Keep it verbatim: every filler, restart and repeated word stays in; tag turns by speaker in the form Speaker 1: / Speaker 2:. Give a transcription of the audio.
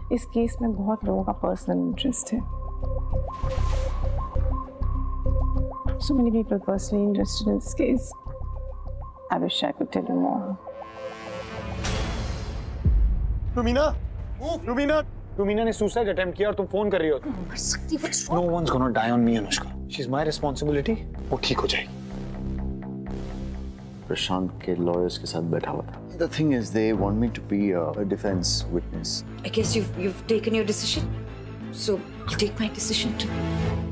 Speaker 1: इस केस में बहुत लोगों का पर्सनल इंटरेस्ट है। So many people personally interested in this case. I wish I could tell you more.
Speaker 2: Rumina, Rumina, Rumina ने सुसाइड अटेम्प्ट किया और तुम फोन कर रही हो।
Speaker 3: मर सकती है।
Speaker 2: No one's gonna die on me, Anushka. She's my responsibility. वो ठीक हो जाएगी।
Speaker 4: प्रशांत के लॉयर्स के साथ बैठा हुआ था। The thing is, they want me to be a, a defense witness.
Speaker 3: I guess you've you've taken your decision, so you take my decision too.